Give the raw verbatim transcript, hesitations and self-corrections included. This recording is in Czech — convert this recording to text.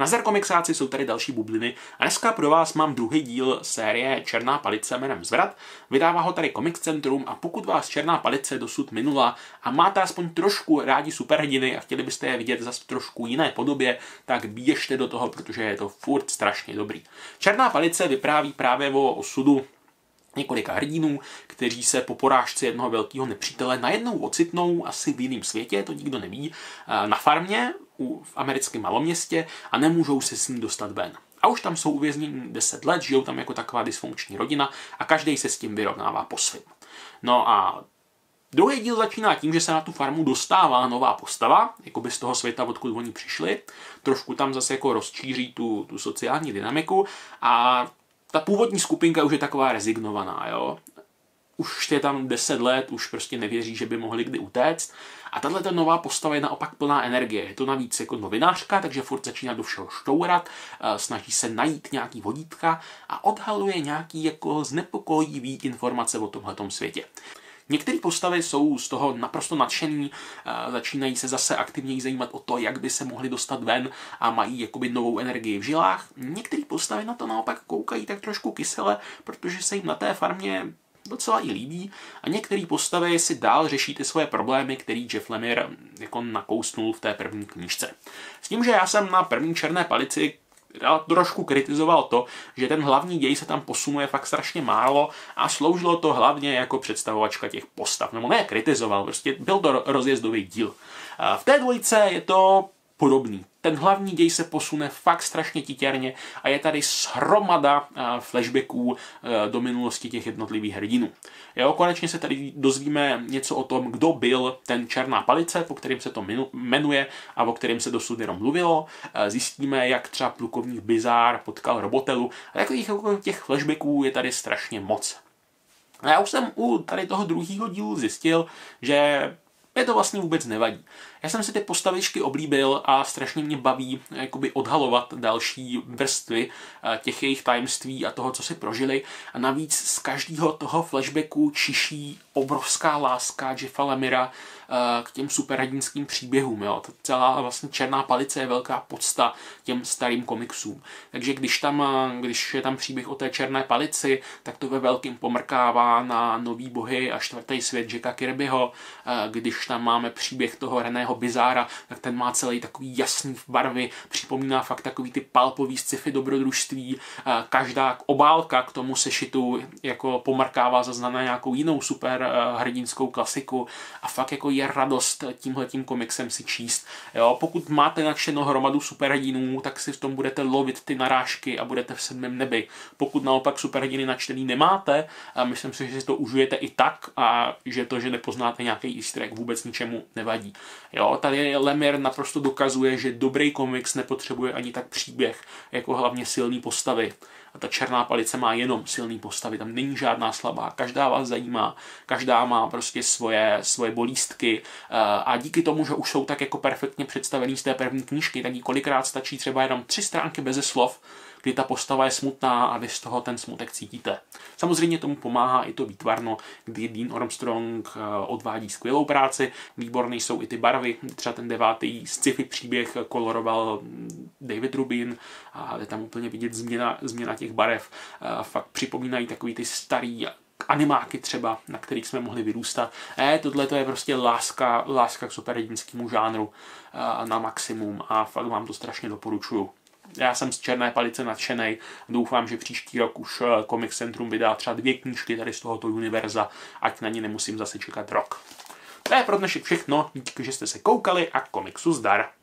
Nazdar komiksáci, jsou tady další bubliny a dneska pro vás mám druhý díl série Černá palice jménem Zvrat. Vydává ho tady Comics Centrum a pokud vás Černá palice dosud minula a máte aspoň trošku rádi superhrdiny a chtěli byste je vidět zase trošku jiné podobě, tak běžte do toho, protože je to furt strašně dobrý. Černá palice vypráví právě o osudu několika hrdinů, kteří se po porážce jednoho velkého nepřítele najednou ocitnou asi v jiném světě, to nikdo neví, na farmě v americkém maloměstě a nemůžou se s ním dostat ven. A už tam jsou uvězněni deset let, žijou tam jako taková dysfunkční rodina a každý se s tím vyrovnává po svým. No a druhý díl začíná tím, že se na tu farmu dostává nová postava, jako by z toho světa, odkud oni přišli. Trošku tam zase jako rozčíří tu, tu sociální dynamiku a ta původní skupinka už je taková rezignovaná, jo. Už je tam deset let, už prostě nevěří, že by mohli kdy utéct. A tahle nová postava je naopak plná energie. Je to navíc jako novinářka, takže furt začíná do všeho štourat, snaží se najít nějaký vodítka a odhaluje nějaký jako znepokojivý informace o tomhletom světě. Některé postavy jsou z toho naprosto nadšený, začínají se zase aktivněji zajímat o to, jak by se mohli dostat ven a mají jakoby novou energii v žilách. Některé postavy na to naopak koukají tak trošku kysele, protože se jim na té farmě docela i líbí a některé postavy si dál řeší ty svoje problémy, který Jeff Lemire jako nakousnul v té první knížce. S tím, že já jsem na první Černé palici trošku kritizoval to, že ten hlavní děj se tam posunuje fakt strašně málo a sloužilo to hlavně jako představovačka těch postav. Nebo ne kritizoval, prostě byl to rozjezdový díl. V té dvojce je to podobný. Ten hlavní děj se posune fakt strašně titěrně a je tady hromada flashbacků do minulosti těch jednotlivých hrdinů. Jo, konečně se tady dozvíme něco o tom, kdo byl ten Černá palice, po kterým se to jmenuje a o kterém se dosud jenom mluvilo. Zjistíme, jak třeba plukovník Bizár potkal Robotelu. A takových těch flashbacků je tady strašně moc. A já už jsem u tady toho druhého dílu zjistil, že mě to vlastně vůbec nevadí. Já jsem si ty postavičky oblíbil a strašně mě baví jakoby odhalovat další vrstvy těch jejich tajemství a toho, co si prožili. A navíc z každého toho flashbacku čiší obrovská láska Jeffa Lemira k těm superhrdinským příběhům. Jo. Celá vlastně Černá palice je velká podsta těm starým komiksům. Takže když, tam, když je tam příběh o té Černé palici, tak to ve velkým pomrkává na Nový bohy a čtvrtý svět Jacka Kirbyho. Když tam máme příběh toho Reného Bizára, tak ten má celý takový jasný barvy, připomíná fakt takový ty palpový sci-fi dobrodružství. Každá obálka k tomu sešitu jako pomrkává zase na nějakou jinou super hrdinskou klasiku a fakt jako je radost tímhletím komiksem si číst. Jo, pokud máte nadšenou hromadu superhrdinů, tak si v tom budete lovit ty narážky a budete v sedmém nebi. Pokud naopak superhrdiny načtený nemáte, a myslím si, že si to užijete i tak a že to, že nepoznáte nějaký easter egg, vůbec ničemu nevadí. Jo, tady Lemire naprosto dokazuje, že dobrý komiks nepotřebuje ani tak příběh, jako hlavně silný postavy. A ta Černá palice má jenom silný postavy, tam není žádná slabá, každá vás zajímá, každá má prostě svoje, svoje bolístky a díky tomu, že už jsou tak jako perfektně představený z té první knížky, tak jí kolikrát stačí třeba jenom tři stránky beze slov, kdy ta postava je smutná a vy z toho ten smutek cítíte. Samozřejmě tomu pomáhá i to výtvarno, kdy Dean Armstrong odvádí skvělou práci, výborný jsou i ty barvy, třeba ten devátý sci-fi příběh koloroval David Rubin a je tam úplně vidět změna, změna těch barev, fakt připomínají takový ty starý animáky třeba, na kterých jsme mohli vyrůstat. E, tohle to je prostě láska, láska k superhrdinskému žánru na maximum a fakt vám to strašně doporučuju. Já jsem z Černé palice nadšenej. Doufám, že příští rok už Comics Centrum vydá třeba dvě knížky tady z tohoto univerza, ať na ně nemusím zase čekat rok. To je pro dnešek všechno. Díky, že jste se koukali a komiksu zdar.